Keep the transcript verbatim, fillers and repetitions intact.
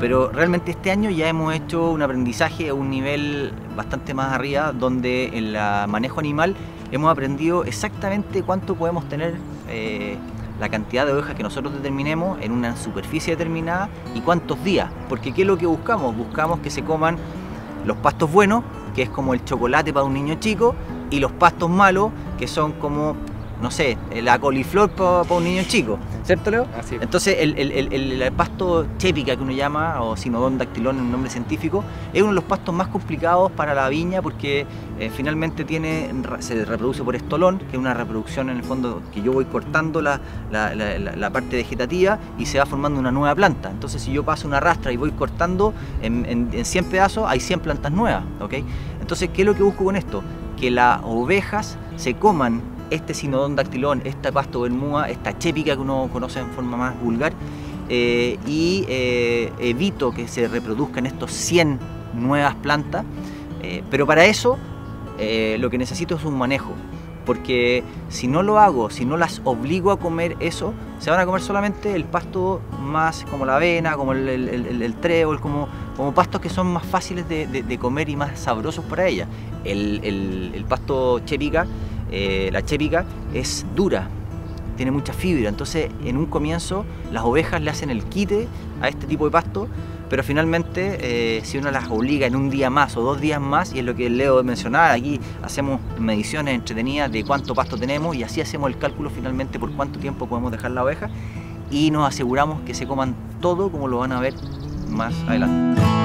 pero realmente este año ya hemos hecho un aprendizaje a un nivel bastante más arriba, donde en el manejo animal hemos aprendido exactamente cuánto podemos tener, eh, la cantidad de ovejas que nosotros determinemos en una superficie determinada y cuántos días, porque ¿qué es lo que buscamos? Buscamos que se coman los pastos buenos, que es como el chocolate para un niño chico, y los pastos malos, que son como, no sé, la coliflor para, para un niño chico, ¿cierto, Leo? Así es. Entonces el, el, el, el pasto chépica, que uno llama, o Cynodon dactylon en un nombre científico, es uno de los pastos más complicados para la viña, porque eh, finalmente tiene, se reproduce por estolón, que es una reproducción en el fondo que yo voy cortando la, la, la, la, la parte vegetativa y se va formando una nueva planta. Entonces si yo paso una rastra y voy cortando en, en, en cien pedazos, hay cien plantas nuevas, ¿ok? Entonces, ¿qué es lo que busco con esto? Que las ovejas se coman este Cynodon dactylon, este pasto bermuda, esta chépica que uno conoce en forma más vulgar, eh, y eh, evito que se reproduzcan estos cien nuevas plantas, eh, pero para eso eh, lo que necesito es un manejo, porque si no lo hago, si no las obligo a comer eso, se van a comer solamente el pasto más como la avena, como el, el, el, el trébol, como, como pastos que son más fáciles de, de, de comer y más sabrosos para ellas. El, el, el pasto chépica, eh, la chépica es dura, tiene mucha fibra, entonces en un comienzo las ovejas le hacen el quite a este tipo de pasto, pero finalmente eh, si uno las obliga en un día más o dos días más, y es lo que Leo mencionaba, aquí hacemos mediciones entretenidas de cuánto pasto tenemos y así hacemos el cálculo finalmente por cuánto tiempo podemos dejar la oveja y nos aseguramos que se coman todo, como lo van a ver más adelante.